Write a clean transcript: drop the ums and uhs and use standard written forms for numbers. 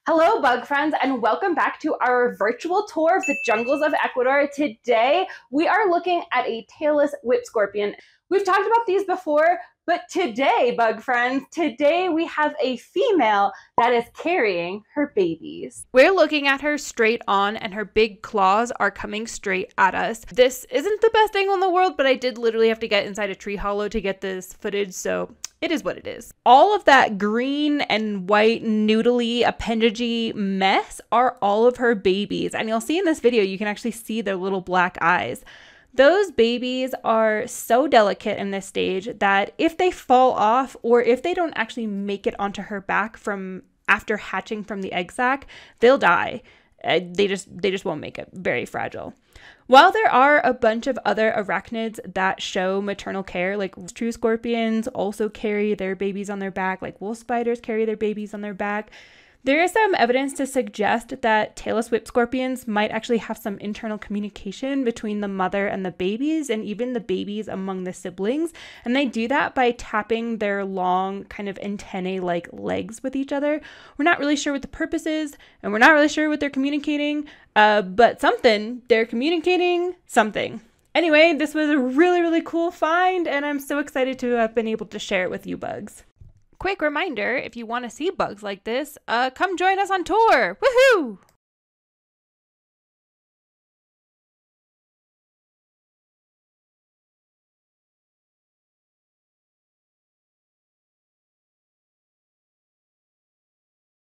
Hello, bug friends, and welcome back to our virtual tour of the jungles of Ecuador. Today, we are looking at a tailless whip scorpion. We've talked about these before, but today, bug friends, today we have a female that is carrying her babies. We're looking at her straight on, and her big claws are coming straight at us. This isn't the best angle in the world, but I did literally have to get inside a tree hollow to get this footage, so it is what it is. All of that green and white noodly appendagey mess are all of her babies, and you'll see in this video you can actually see their little black eyes. Those babies are so delicate in this stage that if they fall off or if they don't actually make it onto her back from after hatching from the egg sac, they'll die. They just won't make it. Very fragile. While there are a bunch of other arachnids that show maternal care, like true scorpions also carry their babies on their back, like wolf spiders carry their babies on their back, there is some evidence to suggest that tailless whip scorpions might actually have some internal communication between the mother and the babies, and even the babies among the siblings. And they do that by tapping their long kind of antennae-like legs with each other. We're not really sure what the purpose is, and we're not really sure what they're communicating, but they're communicating something. Anyway, this was a really, really cool find, and I'm so excited to have been able to share it with you bugs. Quick reminder, if you want to see bugs like this, come join us on tour. Woohoo!